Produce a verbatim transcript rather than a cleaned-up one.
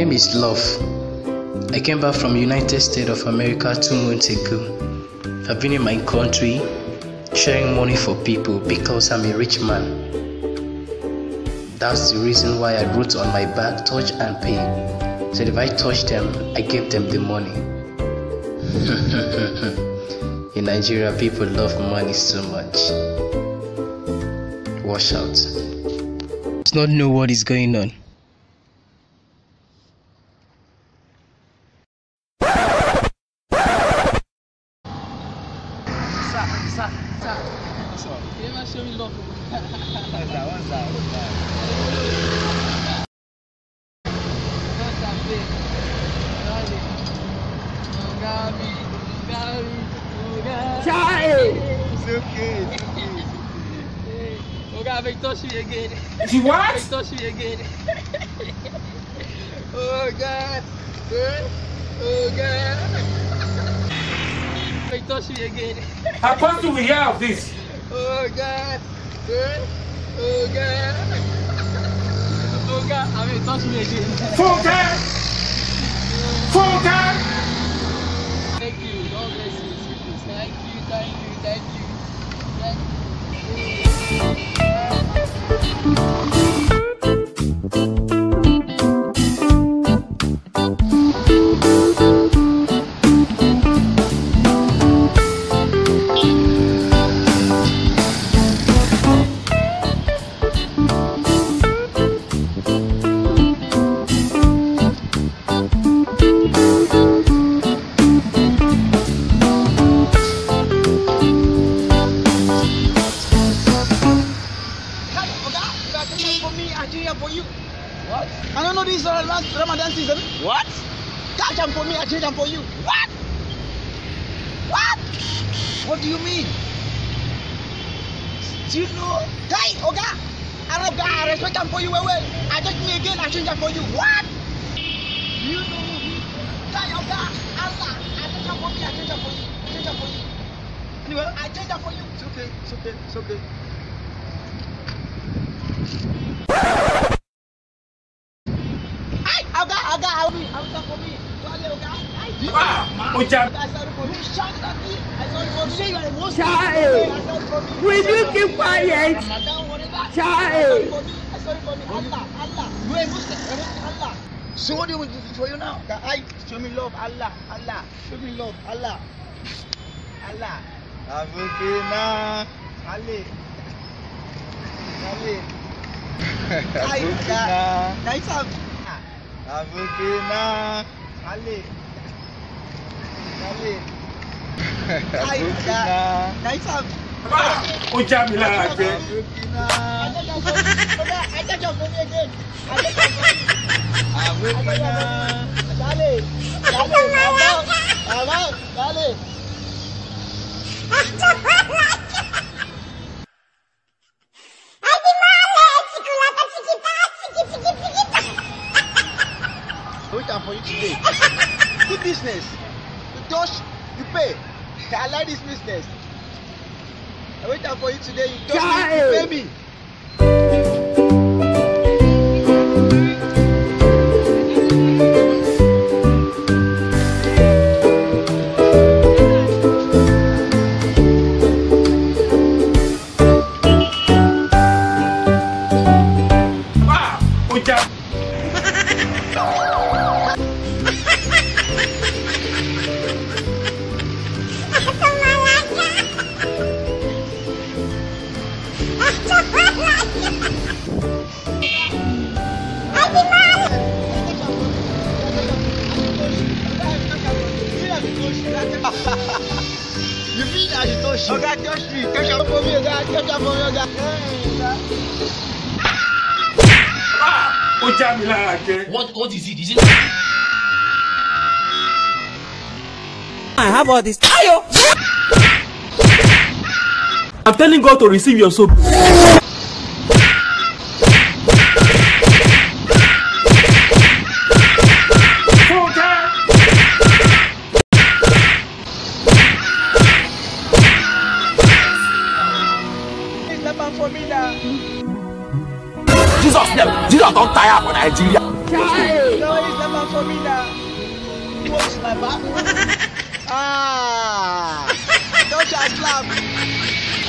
name is Love. I came back from United States of America two months ago. I've been in my country sharing money for people because I'm a rich man. That's the reason why I wrote on my back, touch and pay. So if I touch them, I give them the money. In Nigeria, people love money so much. Watch out. Do not know what is going on. Sir, sir, what's up? You never show me love. What's that? What's that? What's that? What's that, babe? Ogami, Ogami, Ogami. Child! It's okay, it's okay. Ogami, touch me again. You what? Touch me again. Oh God. Oh God. They touch me again. How come do we hear of this? Oh God. Oh God. Oh God. I mean, touch me again. Funke! Funke! Thank you. God bless you. Thank you. Thank you. Thank you. Thank you. For you. What? I don't know this is uh, last Ramadan season. What? Catch them for me, I change them for you. What? What? What do you mean? Do you know? Hey, Oga! Arab guy, I respect them for you. Well, well. I take me again, I change them for you. What? You know me? Hey, Oga! Allah! I take them for me, I change them for you. I change them for you. Anyway, I change them for you. It's okay, it's okay, it's okay. Oga, Oga, I will answer for me. Ah, Oja. I sorry for me. You shouted at me. I sorry for me. Say you are the most. Child, will you keep quiet? Child. I sorry for me. Allah, Allah. You are a Muslim. You are Muslim. Allah. So what do you want to do for you now? That I show me love. Allah, Allah. Show me love. Allah. Allah. Abukina. Ali. Ali. Abukina. Kaisa. Abukina. Ali. Ali. Abukina. Kaisa. Oja mi lára jẹ. Abukina. I take your money again. I take your money. Abukina. Ali. Ali. Abang. Abang. Ali. Waiting for you today. Good business. You touch, you pay. I like this business. I waiting for you today. You touch me, you pay me. Ah, Oja. You mean I should touch you? Okay, touch me. Touch your for me, okay? Touch your for me, okay? Ah, Oja mi lára jẹ. What what is it? Is it? I have all this. Ayo! I'm telling God to receive your soul. Jesus, Jesus don't tire for Nigeria. No, it's not for me now. You want to see my back? Ah! Don't just laugh.